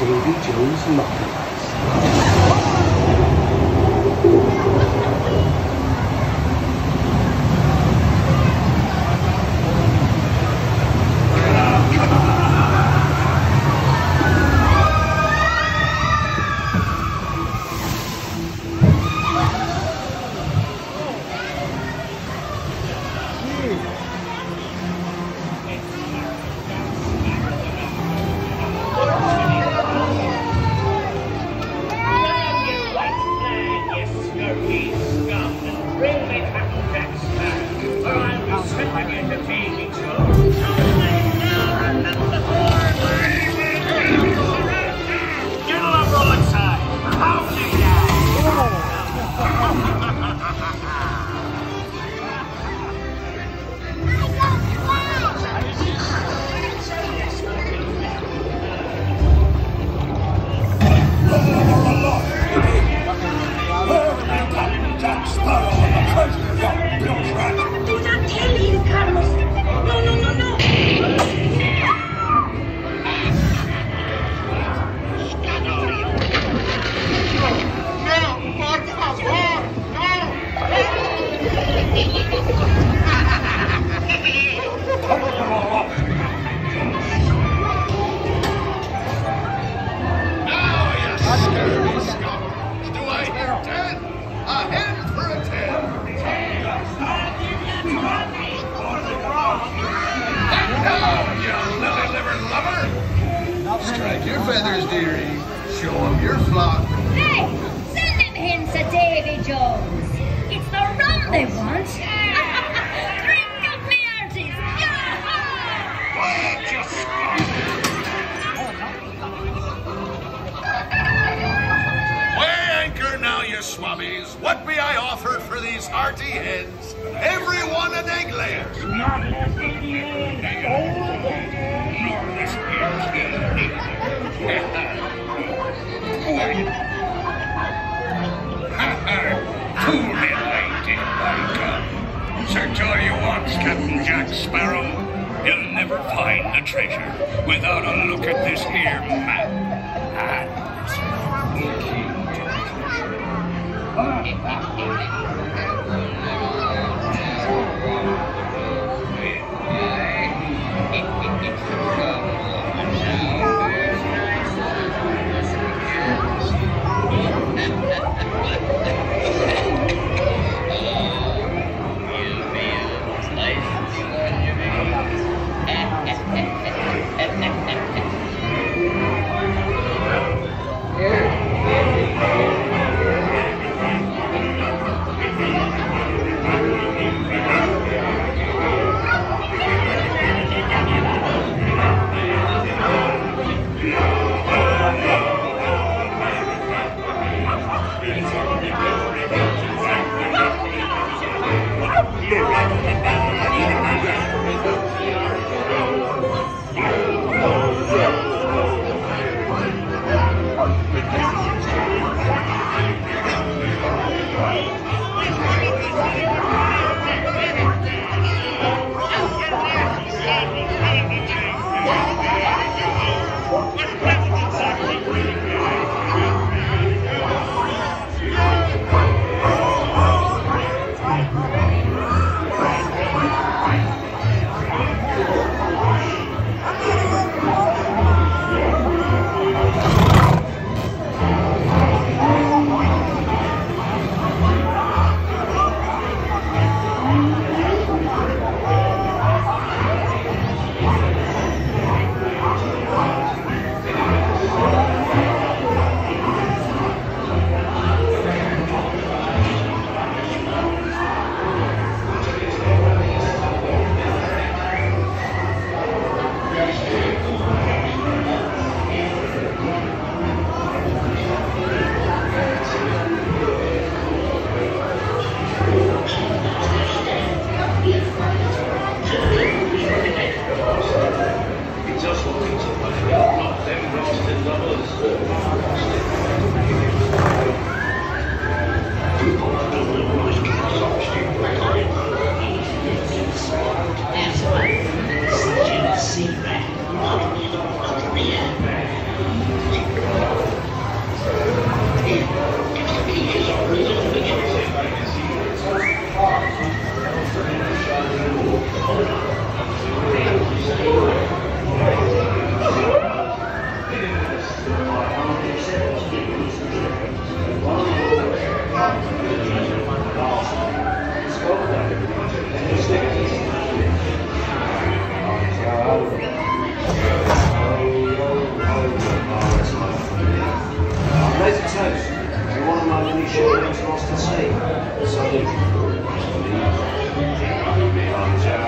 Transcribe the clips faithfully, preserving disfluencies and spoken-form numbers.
Davy Jones Marketplace. Strike your feathers, dearie. Show them your flock. Hey, send them hints to Davy Jones. It's the rum they want. Drink up, me hearties. Weigh anchor now, you swabbies. What be I offered for these hearty heads? Every one an egg layer. Not less than the end. Nor less Too little, ain't it, Micah? Search all you want, Captain Jack Sparrow. You'll never find the treasure without a look at this here map. And this is the key to the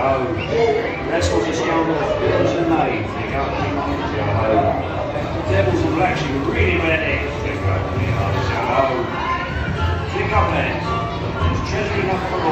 Oh, rascals and scoundrels, villains and knaves, they can't keep on with you. Oh, devils and blacks, you really better heads. Oh, pick up, lads. There's treasure enough for